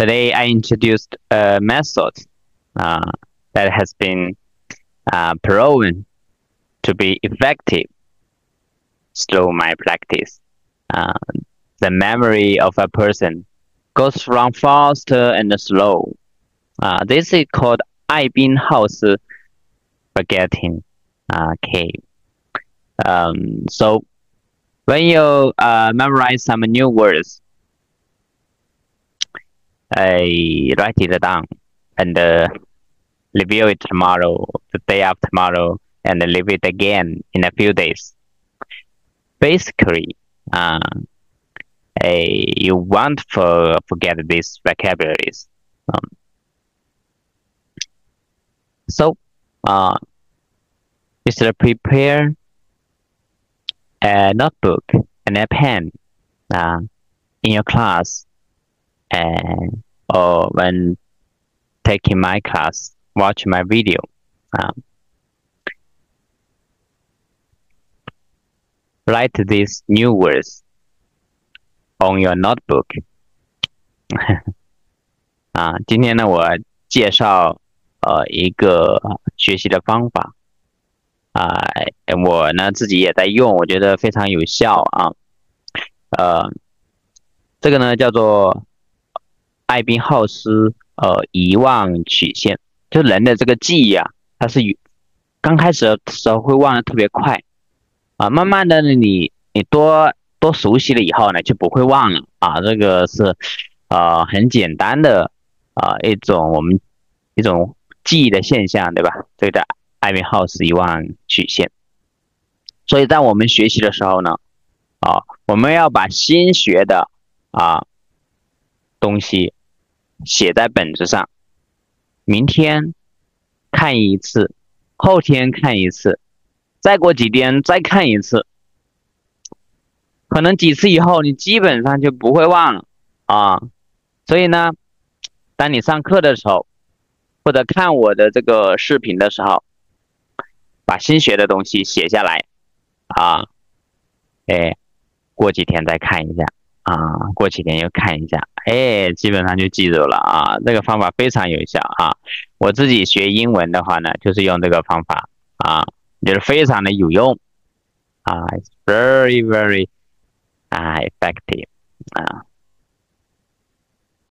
Today I introduced a method that has been proven to be effective through my practice. The memory of a person goes from faster and slow. This is called Ebbinghaus forgetting cave. So when you memorize some new words, write it down and review it tomorrow, the day after tomorrow, and leave it again in a few days. Basically, you won't forget these vocabularies. So, just prepare a notebook and a pen in your class, or when taking my class, watch my video. Write these new words on your notebook. 今天呢，我介绍一个学习的方法我呢自己也在用，我觉得非常有效这个呢叫做艾宾浩斯遗忘曲线，就人的这个记忆它是刚开始的时候会忘得特别快慢慢的你多熟悉了以后呢，就不会忘了这个是很简单的一种记忆的现象，对吧？这个叫艾宾浩斯遗忘曲线。所以在我们学习的时候呢我们要把新学的东西写在本子上，明天看一次，后天看一次，再过几天再看一次，可能几次以后你基本上就不会忘了所以呢，当你上课的时候，或者看我的这个视频的时候，把新学的东西写下来过几天再看一下过几天又看一下，基本上就记住了这个方法非常有效我自己学英文的话呢，就是用这个方法就是非常的有用it's very very effective